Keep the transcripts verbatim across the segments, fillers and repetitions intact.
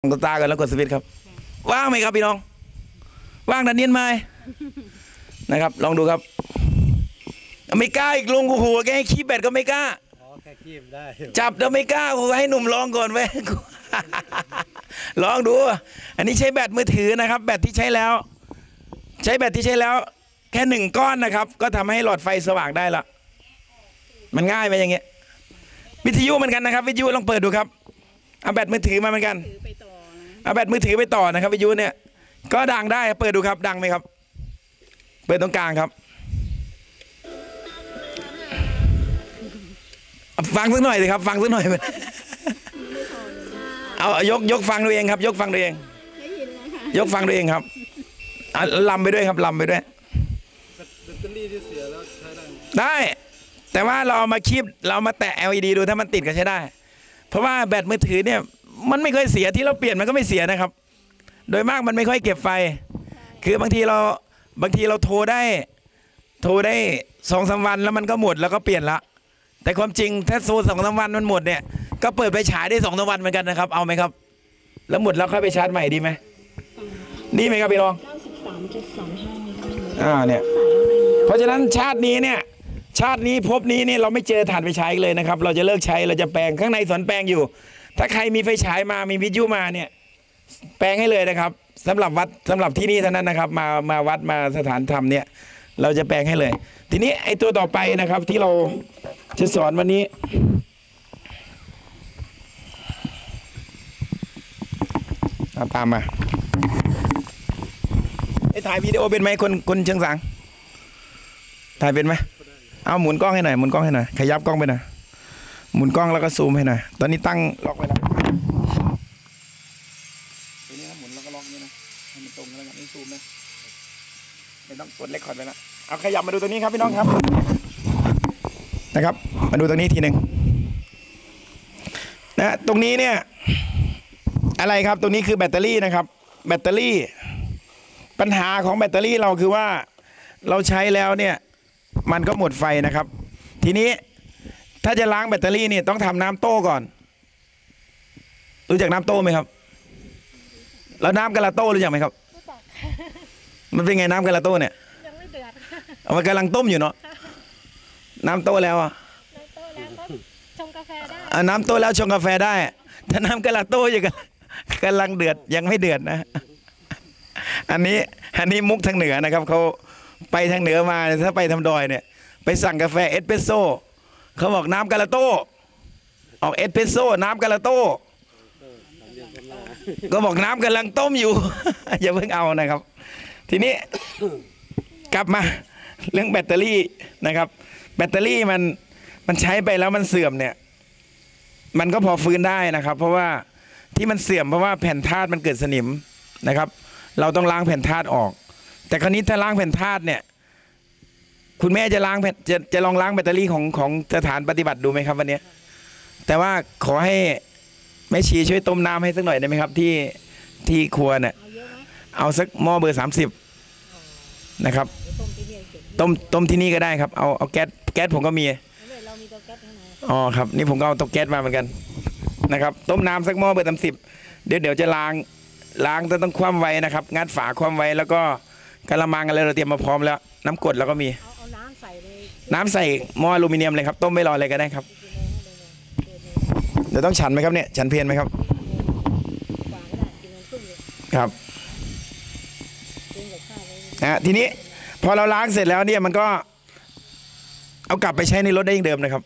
กดตากันแล้วกดสวิตช์ครับว่างไหมครับพี่น้องว่างดันเนียนไหมนะครับลองดูครับไม่กล้าอีกลุงกูหัวแกให้ขี้แบตก็ไม่กล้าแค่ขี้ได้จับแต่ไม่กล้ากูให้หนุ่มลองก่อนเว้ยลองดูอันนี้ใช้แบตมือถือนะครับแบตที่ใช้แล้วใช้แบตที่ใช้แล้วแค่หนึ่งก้อนนะครับก็ทำให้หลอดไฟสว่างได้ละมันง่ายไปอย่างเงี้ยวิทยุเหมือนกันนะครับวิทยุลองเปิดดูครับเอาแบตมือถือมาเหมือนกันเอาแบตมือถือไปต่อนะครับวิทยุเนี่ยก็ดังได้เปิดดูครับดังไหมครับเปิดตรงกลางครับฟังสักหน่อยสิครับฟังสักหน่อยเอายกยกฟังดูเองครับยกฟังดูเองยกฟังดูเองครับลำไปด้วยครับลำไปด้วยได้แต่ว่าเราเอามาคีบเรามาแตะ แอล อี ดี ดูถ้ามันติดก็ใช้ได้เพราะว่าแบตมือถือเนี่ยมันไม่เคยเสียที่เราเปลี่ยนมันก็ไม่เสียนะครับโดยมากมันไม่ค่อยเก็บไฟคือบางทีเราบางทีเราโทรได้โทรได้สองสามวันแล้วมันก็หมดแล้วก็เปลี่ยนละแต่ความจริงถ้าโทรสองสามวันมันหมดเนี่ยก็เปิดไปฉายได้สองสามวันเหมือนกันนะครับเอาไหมครับแล้วหมดแล้วค่อยไปชาร์จใหม่ดีไหมดีไหมครับพี่รองอ่าเนี่ยเพราะฉะนั้นชาตินี้เนี่ยชาตินี้พบนี้นี่เราไม่เจอถ่านไฟฉายเลยนะครับเราจะเลิกใช้เราจะแปลงข้างในสวนแปลงอยู่ถ้าใครมีไฟฉายมามีวิทยุมาเนี่ยแปลงให้เลยนะครับสำหรับวัดสำหรับที่นี่เท่านั้นนะครับมามาวัดมาสถานธรรมเนี่ยเราจะแปลงให้เลยทีนี้ไอ้ตัวต่อไปนะครับที่เราจะสอนวันนี้ตามมาไอ้ถ่ายวิดีโอเป็นไหมคนคนเชียงสังถ่ายเป็นไหมเอาหมุนกล้องให้หน่อยหมุนกล้องให้หน่อยขยับกล้องไปหน่อยหมุนกล้องแล้วก็ซูมให้หน่อยตอนนี้ตั้งล็อกไว้แล้วตัวนี้นะหมุนแล้วก็ล็อกนี้นะให้มันตรงแล้วกันนี่ซูมนะไม่ต้องกดเรคคอร์ดไปแล้วเอาขยับมาดูตรงนี้ครับพี่น้องครับนะครับมาดูตรงนี้ทีหนึ่งนะตรงนี้เนี่ยอะไรครับตรงนี้คือแบตเตอรี่นะครับแบตเตอรี่ปัญหาของแบตเตอรี่เราคือว่าเราใช้แล้วเนี่ยมันก็หมดไฟนะครับทีนี้ถ้าจะล้างแบตเตอรี่เนี่ยต้องทำน้ำโต้ก่อนรู้จักน้ำโต้ไหมครับแล้วน้ำกะลาโต้รู้จักไหมครับรู้จักมันเป็นไงน้ำกะลาโต้เนี่ยยังไม่เดือดมันกำลังต้มอยู่เนาะน้ำโต้แล้วอ่ะน้ำโต้แล้วก็ชงกาแฟได้น้ำโต้แล้วชงกาแฟได้ถ้าน้ำกะลาโต้อยู่กันกำลังเดือดยังไม่เดือดนะอันนี้อันนี้มุกทางเหนือนะครับเขาไปทางเหนือมาถ้าไปทำดอยเนี่ยไปสั่งกาแฟเอสเปรสโซ่เขาบอกน้ำกาลาโต้ออกเอสเปรสโซ่น้ำกาลาโต้ก็บอกน้ำกำลังต้มอยู่อย่าเพิ่งเอานะครับทีนี้กลับมาเรื่องแบตเตอรี่นะครับแบตเตอรี่มันมันใช้ไปแล้วมันเสื่อมเนี่ยมันก็พอฟื้นได้นะครับเพราะว่าที่มันเสื่อมเพราะว่าแผ่นธาตุมันเกิดสนิมนะครับเราต้องล้างแผ่นธาตุออกแต่คราวนี้ถ้าล้างแผ่นธาตุเนี่ยคุณแม่จะล้างจะจะลองล้างแบตเตอรี่ของของสถานปฏิบัติดูไหมครับวันนี้แต่ว่าขอให้แม่ชีช่วยต้มน้ำให้สักหน่อยได้ไหมครับที่ที่ครัวเนี่ยเอาสักหม้อเบอร์สามสิบนะครับต้มต้มที่นี่ก็ได้ครับเอาเอาแก๊สแก๊สผมก็มีอ๋อครับนี่ผมก็เอาเตาแก๊สมาเหมือนกันนะครับต้มน้ำสักหม้อเบอร์สามสิบเดี๋ยวเดี๋ยวจะล้างล้างต้องคว่ำไว้นะครับงัดฝาคว่ำไว้แล้วก็กระมังอะไรเราเตรียมมาพร้อมแล้วน้ำกรดเราก็มีเอาน้ำใส่เลยน้ำใส่หม้ออลูมิเนียมเลยครับต้มไม่รออะไรก็ได้ครับเดี๋ยวต้องฉันไหมครับเนี่ยฉันเพียนไหมครับครับนะทีนี้พอเราล้างเสร็จแล้วเนี่ยมันก็เอากลับไปใช้ในรถได้อย่างเดิมนะครับ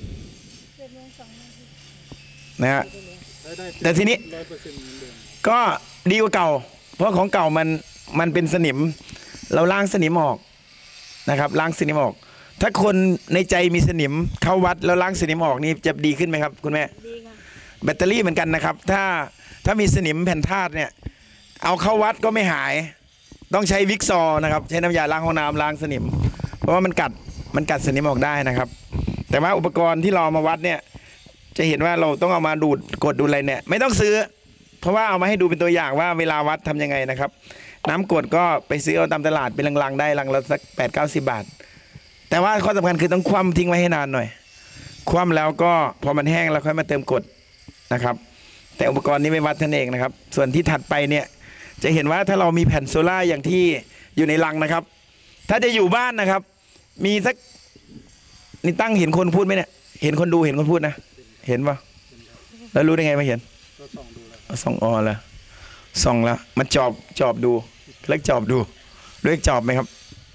นะฮะแต่ทีนี้ก็ดีกว่าเก่าเพราะของเก่ามันมันเป็นสนิมเราล้างสนิมออกนะครับล้างสนิมออกถ้าคนในใจมีสนิมเข้าวัดแล้วล้างสนิมออกนี่จะดีขึ้นไหมครับคุณแม่แบตเตอรี่เหมือนกันนะครับถ้าถ้ามีสนิมแผ่นธาตุเนี่ยเอาเข้าวัดก็ไม่หายต้องใช้วิกซอนะครับใช้น้ำยาล้างห้องน้ำล้างสนิมเพราะว่ามันกัดมันกัดสนิมออกได้นะครับแต่ว่าอุปกรณ์ที่เรามาวัดเนี่ยจะเห็นว่าเราต้องเอามาดูดกดดูอะไรเนี่ยไม่ต้องซื้อเพราะว่าเอามาให้ดูเป็นตัวอย่างว่าเวลาวัดทำยังไงนะครับน้ำกรดก็ไปซื้อเอาตามตลาดเป็นลังๆได้ลังละสักแปดเก้าสิบบาทแต่ว่าข้อสำคัญคือต้องคว่ำทิ้งไว้ให้นานหน่อยคว่ำแล้วก็พอมันแห้งแล้วค่อยมาเติมกรดนะครับแต่อุปกรณ์นี้ไม่วัดท่านเองนะครับส่วนที่ถัดไปเนี่ยจะเห็นว่าถ้าเรามีแผ่นโซล่าอย่างที่อยู่ในรังนะครับถ้าจะอยู่บ้านนะครับมีสักนี่ตั้งเห็นคนพูดไหมเนี่ยเห็นคนดูเห็นคนพูดนะเห็นปะแล้วรู้ได้ไงไม่เห็นส่องอ๋อแล้วส่องแล้วมันจอบจอบดูเล็กจอบดูเล็กจอบไหมครับ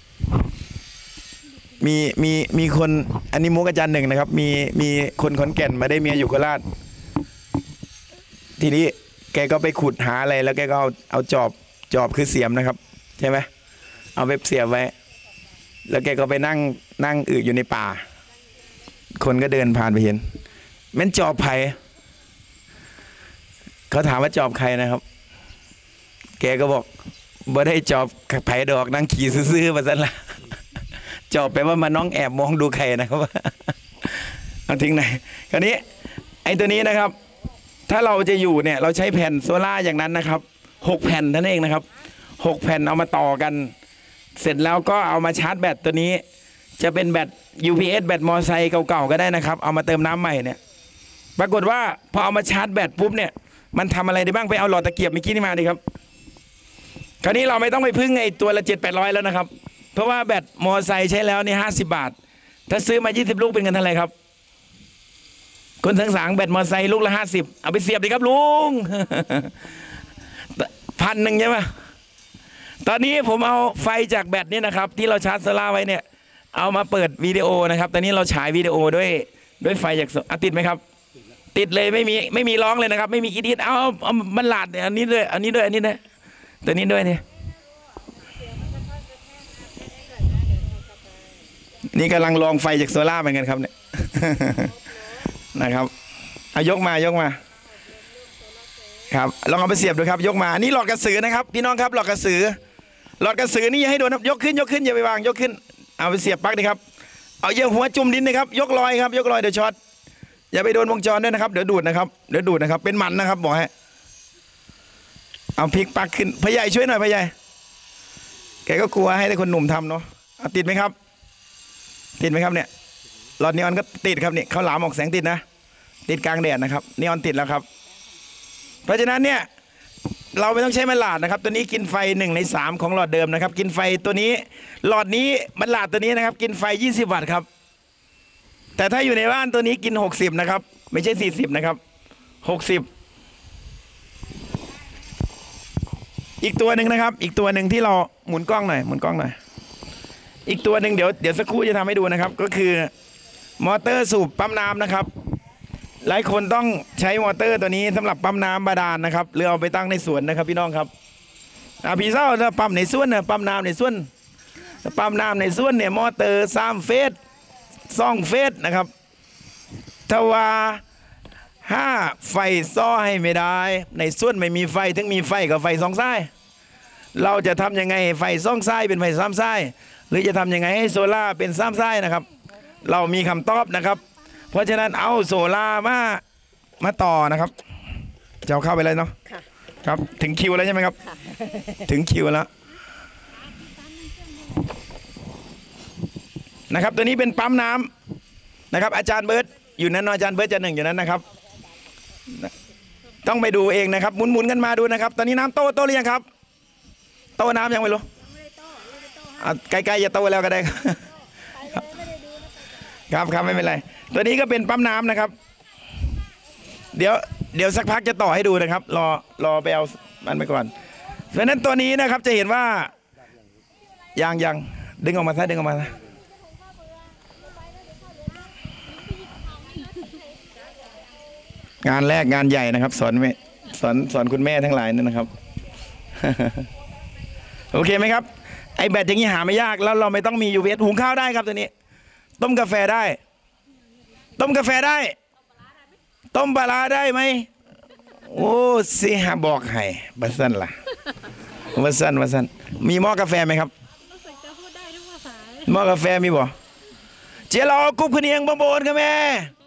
มีมีมีคนอันนี้มุกอาจารย์หนึ่งนะครับมีมีคนขอนแก่นมาได้เมียอยู่โคราชทีนี้แกก็ไปขุดหาอะไรแล้วแกก็เอาเอาจอบจอบคือเสียมนะครับใช่ไหมเอาไปเสียบไว้แล้วแกก็ไปนั่งนั่งอึอยู่ในป่าคนก็เดินผ่านไปเห็นแม่นจอบไผ่เขาถามว่าจอบใครนะครับแกก็บอกบ่ได้จอบไผ่ดอกนั่งขี่ซื่อๆมาซะละจอบไปว่ามาน้องแอบมองดูใครนะครับเอาทิ้งไหนคราวนี้ไอ้ตัวนี้นะครับถ้าเราจะอยู่เนี่ยเราใช้แผ่นโซล่าอย่างนั้นนะครับหกแผ่นนั่นเองนะครับหกแผ่นเอามาต่อกันเสร็จแล้วก็เอามาชาร์จแบตตัวนี้จะเป็นแบต ยู พี เอส แบตมอไซค์เก่าๆก็ได้นะครับเอามาเติมน้ำใหม่เนี่ยปรากฏว่าพอเอามาชาร์จแบตปุ๊บเนี่ยมันทำอะไรได้บ้างไปเอาหลอดตะเกียบเมื่อกี้นี่มาดิครับคราวนี้เราไม่ต้องไปพึ่งไอ้ตัวละเจ็ดแปดร้อยแล้วนะครับเพราะว่าแบตมอไซค์ใช้แล้วนี่ห้าสิบบาทถ้าซื้อมายี่สิบลูกเป็นเงินเท่าไหร่ครับคนทั้งสางแบตมอไซค์ลูกละห้าสิบเอาไปเสียบดิครับลุง พันหนึ่งใช่ไหมตอนนี้ผมเอาไฟจากแบตนี่นะครับที่เราชาร์จโซล่าไว้เนี่ยเอามาเปิดวิดีโอนะครับตอนนี้เราฉายวิดีโอด้วยด้วยไฟจากอ่ะติดไหมครับติดเลยไม่มีไม่มีร้องเลยนะครับไม่มีอิดอิดเอาเอามันหลาดเนี่ยอันนี้ด้วยอันนี้ด้วยอันนี้ด้วยตัวนี้ด้วยเนี่ยนี่กำลังลองไฟจากโซล่าเหมือนกันครับเนี่ย นะครับเอายกมายกมาครับลองเอาไปเสียบดูครับยกมาอันนี้หลอดกระสือนะครับพี่น้องครับหลอดกระสือหลอดกระสือนี่อย่าให้โดนยกขึ้นยกขึ้นอย่าไปวางยกขึ้นเอาไปเสียบปลั๊กดิครับเอาเยี่ยหัวจุ่มดินนะครับยกลอยครับยกลอยเดี๋ยวช็อตอย่าไปโดนวงจรด้วยนะครับเดี๋ยวดูดนะครับเดี๋ยวดูดนะครับเป็นมันนะครับบอกให้เอาพลิกปลั๊กขึ้นพ่อใหญ่ช่วยหน่อยพ่อใหญ่แกก็กลัวให้แต่คนหนุ่มทำเนาะติดไหมครับติดไหมครับเนี่ยหลอดนีออนก็ติดครับนี่เขาหลามออกแสงติดนะติดกลางแดดนะครับนีออนติดแล้วครับเพราะฉะนั้นเนี่ยเราไม่ต้องใช้มันหลาดนะครับตัวนี้กินไฟหนึ่งในสามของหลอดเดิมนะครับกินไฟตัวนี้หลอดนี้มันหลาดตัวนี้นะครับกินไฟยี่สิบวัตต์ครับแต่ถ้าอยู่ในบ้านตัวนี้กินหกสิบนะครับไม่ใช่สี่สิบนะครับหกสิบอีกตัวหนึ่งนะครับอีกตัวหนึ่งที่เราหมุนกล้องหน่อยหมุนกล้องหน่อยอีกตัวหนึ่งเดี๋ยวเดี๋ยวสักครู่จะทำให้ดูนะครับก็คือมอเตอร์สูบปั๊มน้ำนะครับหลายคนต้องใช้มอเตอร์ตัวนี้สำหรับปั๊มน้ำบาดาลนะครับหรือเอาไปตั้งในสวนนะครับพี่น้องครับอ่าพี่เศร้าถ้าปั๊มในสวนนะปั๊มน้ำในสวนปั๊มน้ำในสวนเนี่ยมอเตอร์สามเฟสสองเฟสนะครับถ้าว่าห้าไฟซ้อให้ไม่ได้ในสวนไม่มีไฟถึงมีไฟกับไฟสองสายเราจะทำยังไงไฟสองสายเป็นไฟสามสายหรือจะทำยังไงให้โซล่าเป็นสามสายนะครับเรามีคำตอบนะครับเพราะฉะนั้นเอาโซล่ามามาต่อนะครับจะเอาเข้าไปเลยเนาะครับถึงคิวแล้วใช่ไหมครับถึงคิวแล้วนะครับตัวนี้เป็นปั๊มน้ำนะครับอาจารย์เบิร์ตอยู่นั้นอาจารย์เบิร์ตจะหนึ่งอยู่นั้นนะครับต้องไปดูเองนะครับหมุนๆกันมาดูนะครับตอนนี้น้ำโตโตหรือยังครับโตน้ำยังไม่รู้ใกล้ๆจะโตแล้วก็ได้ครับครับไม่เป็นไรตัวนี้ก็เป็นปั๊มน้ำนะครับเดี๋ยวเดี๋ยวสักพักจะต่อให้ดูนะครับรอรอไปเอามันไปก่อนเพราะฉะนั้นตัวนี้นะครับจะเห็นว่ายังยังดึงออกมาซะดึงออกมาซะงานแรกงานใหญ่นะครับสอนแม่สอนสอนคุณแม่ทั้งหลายนี่นะครับ โอเคไหมครับไอแบตอย่างนี้หาไม่ยากแล้วเราไม่ต้องมี ยู พี เอส หุงข้าวได้ครับตัวนี้ต้มกาแฟได้ต้มกาแฟได้ต้มปลาได้ไหมโอ้สิหาบอกให้บัสันล่ะบัสันบัสันมีหม้อกาแฟไหมครับหม้อกาแฟมีบ่เจ๊รอกุ๊บขึ้นเองบางโบนครับแม่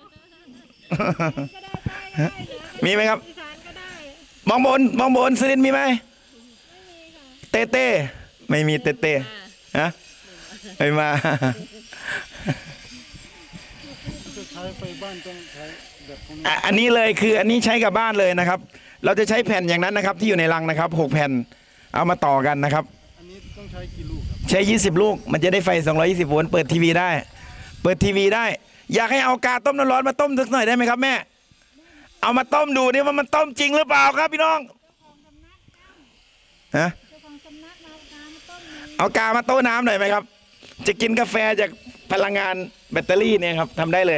มีไหมครับบางโบนบางโบนสลินมีไหมเต้เต้ไม่มีเต้เต้ฮะไม่มาช้ไฟบ้านต้องใช้แบบของอ่ะอันนี้เลยคืออันนี้ใช้กับบ้านเลยนะครับ เราจะใช้แผ่นอย่างนั้นนะครับที่อยู่ในรังนะครับหกแผ่นเอามาต่อกันนะครับอันนี้ต้องใช้กี่ลูกครับใช้ยี่สิบลูกมันจะได้ไฟสองร้อยยี่สิบโวลต์เปิดทีวีได้ เปิดทีวีได้ อยากให้เอากาต้มน้ำร้อนมาต้มสักหน่อยได้ไหมครับแม่เอามาต้มดูดิว่ามันต้มจริงหรือเปล่าครับพี่น้องฮะเอากามาโต้น้ำหน่อยไหมครับจะกินกาแฟจากพลังงานแบตเตอรี่เนี่ยครับทำได้เลย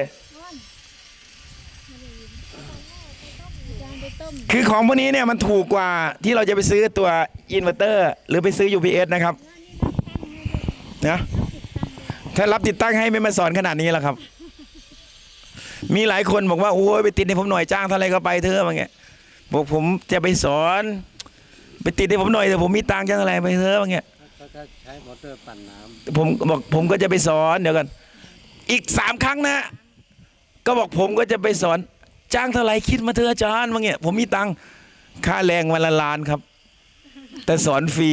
คือของพวกนี้เนี่ยมันถูกกว่าที่เราจะไปซื้อตัวอินเวอร์เตอร์หรือไปซื้อ ยู พี เอส นะครับนะถ้ารับติดตั้งให้ไม่มาสอนขนาดนี้หรอกครับมีหลายคนบอกว่าโอ้ยไปติดให้ผมหน่อยจ้างเท่าไรก็ไปเถอะว่าไงบอกผมจะไปสอนไปติดให้ผมหน่อยแต่ผมมีตังค์จ้างเท่าไรไปเถอะว่าไงก็ใช้มอเตอร์ปั่นน้ำผมบอกผมก็จะไปสอนเดี๋ยวกันอีกสามครั้งนะก็บอกผมก็จะไปสอนจ้างเท่าไรคิดมาเถอะอาจารย์ว่าไงผมมีตังค์ค่าแรงวันละล้านครับแต่สอนฟรี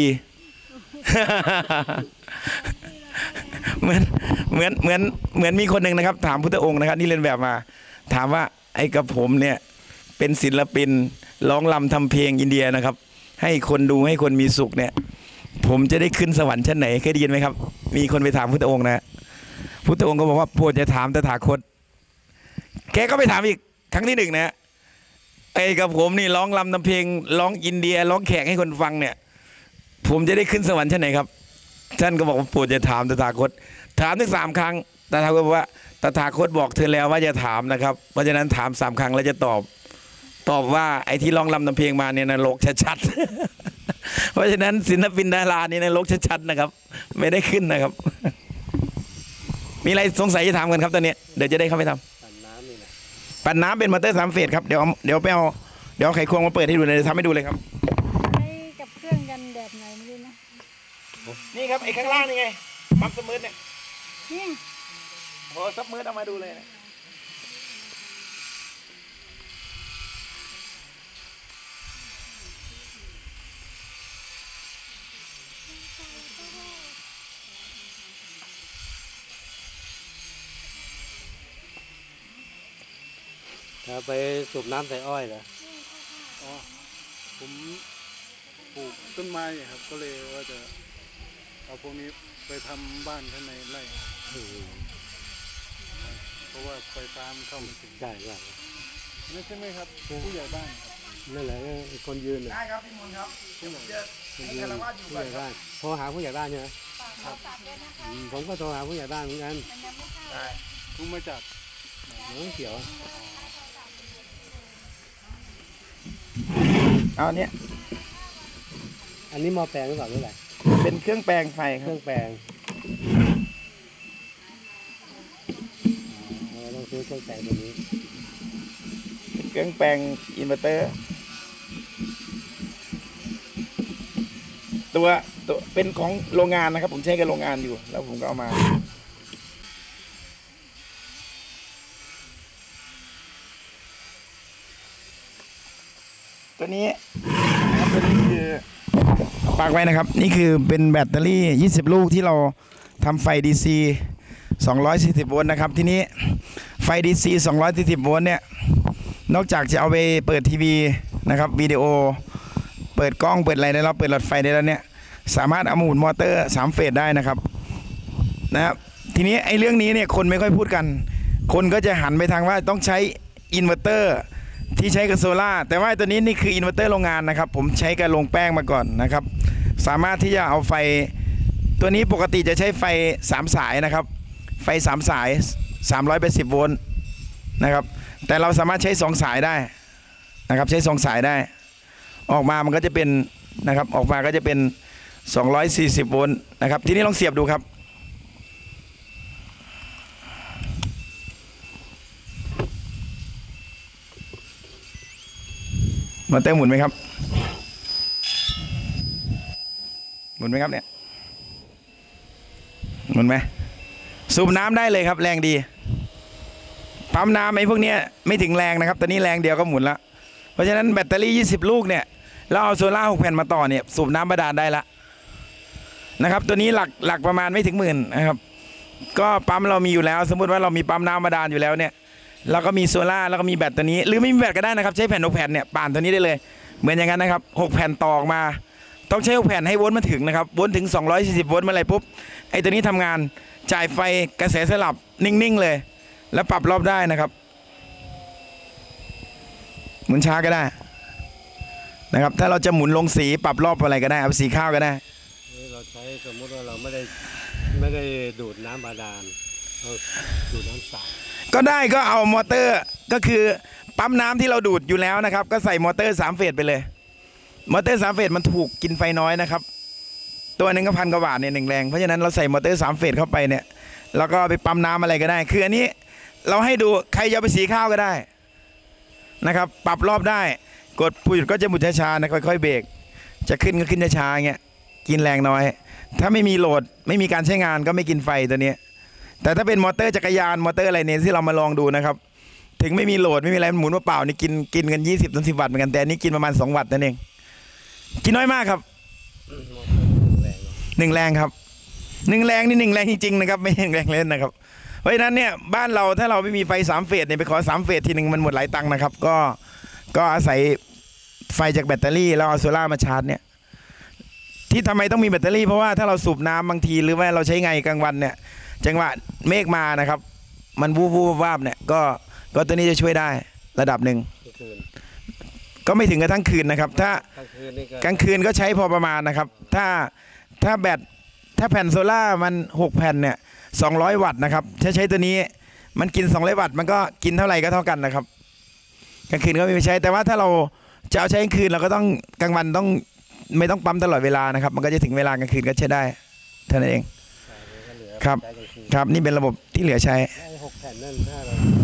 เหมือนเหมือนเหมือนเหมือนมีคนหนึ่งนะครับถามพุทธองค์นะครับนี่เรียนแบบมาถามว่าไอ้กับผมเนี่ยเป็นศิลปินร้องรำทำเพลงอินเดียนะครับให้คนดูให้คนมีสุขเนี่ยผมจะได้ขึ้นสวรรค์ชั้นไหนเคยได้ยินไหมครับมีคนไปถามพุทธองค์นะพุทธองค์ก็บอกว่าโปรดจะถามตถาคตแกก็ไปถามอีกครั้งที่หนึ่งนะไอ้กับผมนี่ร้องรำทำเพลงร้องอินเดียร้องแขกให้คนฟังเนี่ยผมจะได้ขึ้นสวรรค์ชั้นไหนครับท่านก็บอกว่าโปรดจะถามตถาคตถามถึงสามครั้งตถาคตบอกว่าตถาคตบอกเธอแล้วว่าจะถามนะครับเพราะฉะนั้นถามสามครั้งแล้วจะตอบตอบว่าไอ้ที่ร้องรำทำเพลงมาเนี่ยนรกชัดๆเพราะฉะนั้นศิลปินดารานี่นรกชัดๆนะครับไม่ได้ขึ้นนะครับมีอะไรสงสัยจะถามกันครับตอนนี้เดี๋ยวจะได้เข้าไปทำำปั่นน้ำนี่แหละปั่นน้ำเป็นมอเตอร์สามเฟสครับเดี๋ยวเดี๋ยวไปเอาเดี๋ยวไขควงมาเปิดให้ดูเลยทำให้ดูเลยครับใช้กับเครื่องกันแบบไหนไม่รู้นะนี่ครับไอ้ข้างล่างนี่ไงปั๊มสมืทเนี่ยนี่โอ้ซับมืทเอามาดูเลยนะถ้าไปสูบน้ำใส่อ้อยเหรออ๋อผมปลูกต้นไม้ครับก็เลยว่าจะเอาพวกนี้ไปทำบ้านข้างในไร่เพราะว่าไฟฟ้ามันเข้ามาถึงใช่ใช่ไม่ใช่ไหมครับผู้ใหญ่บ้านครับนั่นแหละคนยืนได้ครับพี่มนครับผู้ใหญ่ผู้ใหญ่บ้านโทรหาผู้ใหญ่บ้านใช่ไหมผมก็โทรหาผู้ใหญ่บ้านเหมือนกันคุณมาจากน้องเขียวเอาเนี้ยอันนี้หม้อแปลงหรือเปล่าหรืออะไรเป็นเครื่องแปลงไฟเครื่องแปลงเราต้องซื้อเครื่องแปลงตัวนี้เครื่องแปลงอินเวอร์เตอร์ตัวตัวเป็นของโรงงานนะครับผมใช้กับโรงงานอยู่แล้วผมก็เอามาตัวนี้ตัวนี้คือปากไว้นะครับนี่คือเป็นแบตเตอรี่ยี่สิบลูกที่เราทำไฟ ดี ซี สองร้อยสี่สิบโวลต์นะครับทีนี้ไฟ ดี ซี สองร้อยสี่สิบโวลต์เนี่ยนอกจากจะเอาไปเปิดทีวีนะครับวิดีโอเปิดกล้องเปิดอะไรได้แล้วเปิดหลอดไฟได้แล้วเนี่ยสามารถเอาหมุนมอเตอร์สามเฟสได้นะครับนะครับทีนี้ไอ้เรื่องนี้เนี่ยคนไม่ค่อยพูดกันคนก็จะหันไปทางว่าต้องใช้อินเวอร์เตอร์ที่ใช้กับโซล่าแต่ว่าตัวนี้นี่คืออินเวอร์เตอร์โรงงานนะครับผมใช้กับโรงแป้งมาก่อนนะครับสามารถที่จะเอาไฟตัวนี้ปกติจะใช้ไฟสามสายนะครับไฟสามสายสามร้อยแปดสิบโวลต์นะครับแต่เราสามารถใช้สองสายได้นะครับใช้สองสายได้ออกมามันก็จะเป็นนะครับออกมาก็จะเป็นสองร้อยสี่สิบโวลต์นะครับทีนี้ลองเสียบดูครับมอเตอร์หมุนไหมครับหมุนไหมครับเนี่ยหมุนไหมสูบน้ำได้เลยครับแรงดีปั๊มน้ำไอ้พวกนี้ไม่ถึงแรงนะครับตอนนี้แรงเดียวก็หมุนแล้วเพราะฉะนั้นแบตเตอรี่ยี่สิบลูกเนี่ยแล้วเอาโซล่าหกแผ่นมาต่อเนี่ยสูบน้ำบาดาลได้ละนะครับตัวนี้หลักหลักประมาณไม่ถึงหมื่นนะครับก็ปั๊มเรามีอยู่แล้วสมมุติว่าเรามีปั๊มน้ำบาดาลอยู่แล้วเนี่ยแล้วก็มีโซล่าแล้วก็มีแบตตัวนี้หรือไม่มีแบตก็ได้นะครับใช้แผ่นหกแผ่นเนี่ยป่านตัวนี้ได้เลยเหมือนอย่างนั้นนะครับหกแผ่นต่อออกมาต้องใช้หกแผ่นให้โวลต์มันถึงนะครับโวลต์ถึงสองร้อยสี่สิบโวลต์เมื่อไรปุ๊บไอ้ตัวนี้ทำงานจ่ายไฟกระแสสลับนิ่งๆเลยแล้วปรับรอบได้นะครับหมุนช้าก็ได้นะครับถ้าเราจะหมุนลงสีปรับรอบอะไรก็ได้เอาสีข้าวก็ได้เราใช้สมมติว่าเราไม่ได้ไม่ได้ดูดน้ำบาดาลเราดูดน้ำสาดก็ได้ก็เอามอเตอร์ก็คือปั๊มน้ำที่เราดูดอยู่แล้วนะครับก็ใส่มอเตอร์สามเฟสไปเลยมอเตอร์สามเฟสมันถูกกินไฟน้อยนะครับตัวหนึ่งก็พันกว่าบาทเนี่ยหนึ่งแรงเพราะฉะนั้นเราใส่มอเตอร์สามเฟสเข้าไปเนี่ยแล้วก็ไปปั๊มน้ำอะไรก็ได้คืออันนี้เราให้ดูใครจะไปสีข้าวก็ได้นะครับปรับรอบได้กดปุ่มก็จะหมุนช้าๆนะค่อยๆเบรกจะขึ้นก็ขึ้นช้าๆเงี้ยกินแรงน้อยถ้าไม่มีโหลดไม่มีการใช้งานก็ไม่กินไฟตัวนี้แต่ถ้าเป็นมอเตอร์จักรยานมอเตอร์อะไรเนี่ยที่เรามาลองดูนะครับถึงไม่มีโหลดไม่มีอะไรหมุนเปล่านี่กินกินกันยี่สิบถึงสิบวัตต์เหมือนกันแต่อันนี้กินประมาณสองวัตต์นั่นเองกินน้อยมากครับหนึ่งแรงครับหนึ่งแรงนี่หนึ่งแรงจริงๆนะครับไม่ใช่แรงเล่นนะครับเพราะฉะนั้นเนี่ยบ้านเราถ้าเราไม่มีไฟสามเฟสเนี่ยไปขอสามเฟสทีหนึ่งมันหมดหลายตังค์นะครับก็ก็อาศัยไฟจากแบตเตอรี่แล้วเอาโซล่ามาชาร์จเนี่ยที่ทำไมต้องมีแบตเตอรี่เพราะว่าถ้าเราสูบน้ำบางทีหรือว่าเราใช้ไงกลางวันเนี่ยจังหวะเมฆมานะครับมันวูบวูบวาบเนี่ยก็ก็ตัวนี้จะช่วยได้ระดับหนึ่งก็ไม่ถึงกระทั่งคืนนะครับถ้ากลางคืนก็ใช้พอประมาณนะครับถ้าถ้าแบตถ้าแผ่นโซล่ามันหกแผ่นเนี่ยสองร้อยวัตต์นะครับถ้าใช้ตัวนี้มันกินสองร้อยวัตต์มันก็กินเท่าไหร่ก็เท่ากันนะครับกลางคืนก็ไม่ใช้แต่ว่าถ้าเราจะเอาใช้กลางคืนเราก็ต้องกลางวันต้องไม่ต้องปั๊มตลอดเวลานะครับมันก็จะถึงเวลากลางคืนก็ใช้ได้เท่านั้นเองครับครับนี่เป็นระบบที่เหลือใช้หกแผ่นนั่นถ้าเรา